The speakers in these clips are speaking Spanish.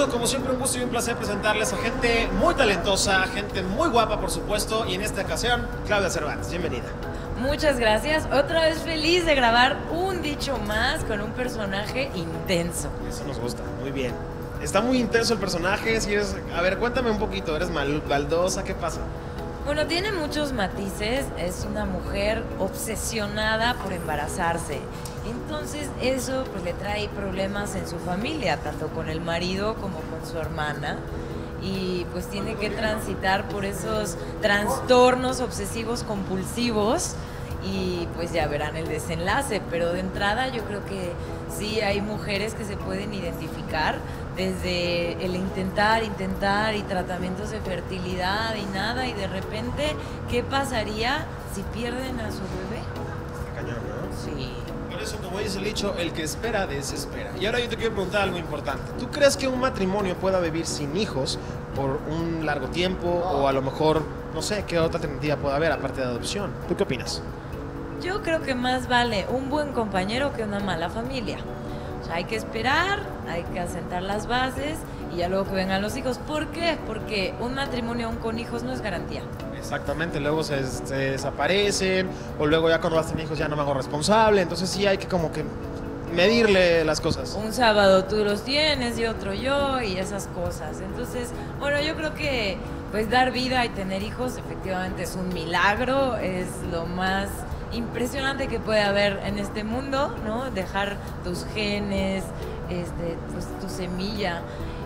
eso, como siempre, un gusto y un placer presentarles a gente muy talentosa, gente muy guapa, por supuesto, y en esta ocasión, Claudia Cervantes. Bienvenida. Muchas gracias. Otra vez feliz de grabar un dicho más con un personaje intenso. Eso nos gusta, muy bien. Está muy intenso el personaje. Si eres... A ver, cuéntame un poquito. ¿Eres baldosa? ¿Qué pasa? Bueno, tiene muchos matices. Es una mujer obsesionada por embarazarse. Entonces eso pues le trae problemas en su familia, tanto con el marido como con su hermana. Y pues tiene que transitar por esos trastornos obsesivos compulsivos y pues ya verán el desenlace, pero de entrada yo creo que sí hay mujeres que se pueden identificar desde el intentar y tratamientos de fertilidad y nada, y de repente, ¿qué pasaría si pierden a su bebé? Está cañón, ¿no? Sí. Por eso, como dice el dicho, el que espera, desespera. Y ahora yo te quiero preguntar algo importante. ¿Tú crees que un matrimonio pueda vivir sin hijos por un largo tiempo? O a lo mejor, no sé, ¿qué otra alternativa puede haber aparte de adopción? ¿Tú qué opinas? Yo creo que más vale un buen compañero que una mala familia. O sea, hay que esperar, hay que asentar las bases y ya luego que vengan los hijos. ¿Por qué? Porque un matrimonio aún con hijos no es garantía. Exactamente, luego se desaparecen, o luego ya cuando vas a tener hijos ya no me hago responsable, entonces sí hay que como que medirle las cosas. Un sábado tú los tienes y otro yo y esas cosas. Entonces, bueno, yo creo que pues dar vida y tener hijos efectivamente es un milagro, es lo más impresionante que puede haber en este mundo, ¿no? Dejar tus genes, pues tu semilla,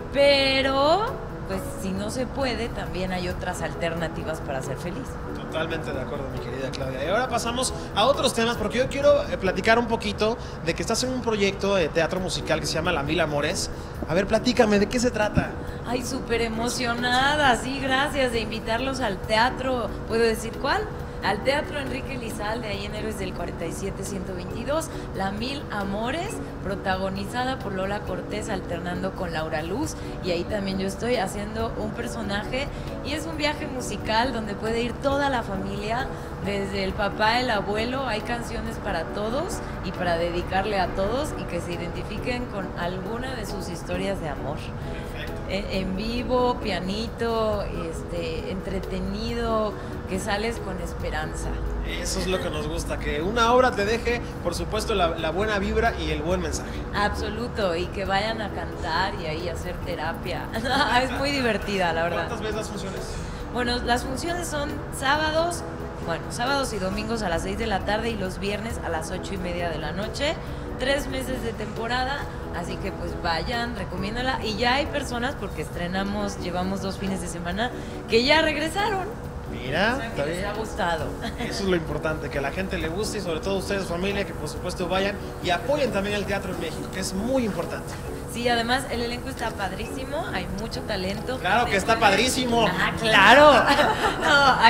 pero pues si no se puede, también hay otras alternativas para ser feliz. Totalmente de acuerdo, mi querida Claudia. Y ahora pasamos a otros temas, porque yo quiero platicar un poquito de que estás en un proyecto de teatro musical que se llama La Mil Amores. A ver, platícame, ¿de qué se trata? Ay, súper emocionada, sí, gracias, de invitarlos al teatro. ¿Puedo decir cuál? Al Teatro Enrique Lizalde, ahí en Héroes del 47-122, La Mil Amores, protagonizada por Lola Cortés, alternando con Laura Luz, y ahí también yo estoy haciendo un personaje, y es un viaje musical donde puede ir toda la familia, desde el papá, el abuelo, hay canciones para todos y para dedicarle a todos y que se identifiquen con alguna de sus historias de amor. En vivo, pianito, entretenido, que sales con esperanza. Eso es lo que nos gusta, que una obra te deje, por supuesto, la buena vibra y el buen mensaje. Absoluto, y que vayan a cantar y ahí a hacer terapia. Es muy divertida, la verdad. ¿Cuántas veces las funciones? Bueno, las funciones son sábados y domingos a las 6 de la tarde y los viernes a las 8:30 de la noche. 3 meses de temporada, así que pues vayan, recomiéndala. Y ya hay personas, porque llevamos 2 fines de semana, que ya regresaron. Mira, O sea, está que les bien. ha gustado. Eso es lo importante, que a la gente le guste y sobre todo ustedes, familia, que por supuesto vayan y apoyen también el teatro en México, que es muy importante. Sí, además el elenco está padrísimo, hay mucho talento. Claro que está padrísimo. Ah, claro. No,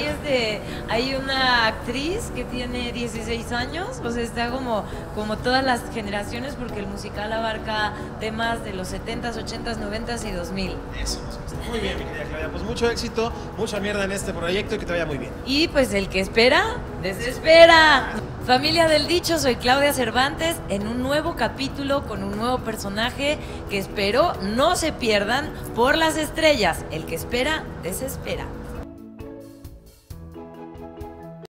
hay una actriz que tiene 16 años, o sea, está como todas las generaciones, porque el musical abarca temas de los 70s, 80s, 90s y 2000. Eso nos gusta. Muy bien, mi querida Claudia. Pues mucho éxito, mucha mierda en este proyecto y que te vaya muy bien. Y pues el que espera, desespera. Familia del Dicho, soy Claudia Cervantes en un nuevo capítulo con un nuevo personaje que espero no se pierdan por las estrellas. El que espera, desespera.